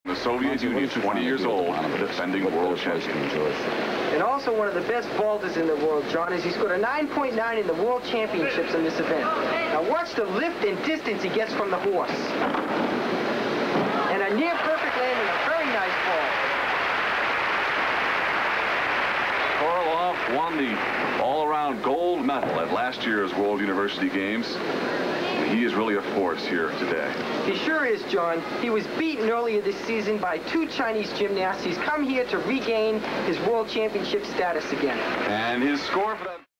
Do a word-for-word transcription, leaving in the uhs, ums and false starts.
The Soviet Union, twenty years old, defending world champion. And also one of the best vaulters in the world, John, is he scored a nine point nine in the World Championships in this event. Now watch the lift and distance he gets from the horse. And a near-perfect landing, a very nice fall. Korolev won the all-around gold medal at last year's World University Games. He is really a force here today. He sure is, John. He was beaten earlier this season by two Chinese gymnasts. He's come here to regain his World Championship status again. And his score for that